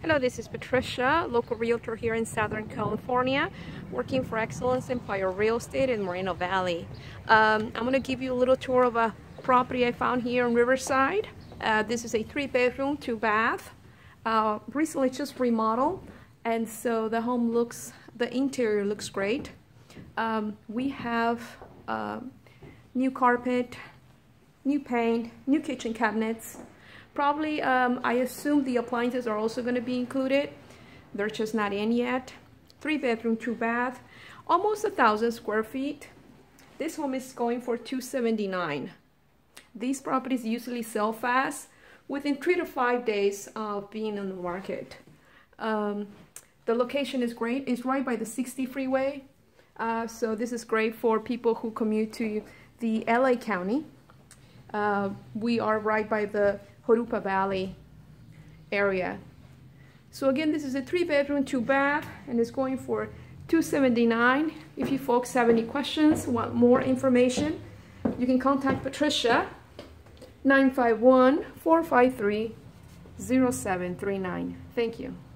Hello, this is Patricia, local realtor here in Southern California, working for Excellence Empire Real Estate in Moreno Valley. I'm going to give you a little tour of a property I found here in Riverside. This is a 3-bedroom, 2-bath, recently just remodeled, and so the home the interior looks great. We have new carpet, new paint, new kitchen cabinets. Probably, I assume the appliances are also going to be included. They're just not in yet. 3-bedroom, 2-bath, almost 1,000 square feet. This home is going for $279. These properties usually sell fast, within 3 to 5 days of being on the market. The location is great. It's right by the 60 freeway. So this is great for people who commute to the LA County. We are right by the Jurupa Valley area. So again, this is a 3-bedroom, 2-bath, and it's going for $279. If you folks have any questions, want more information, you can contact Patricia, 951-453-0739. Thank you.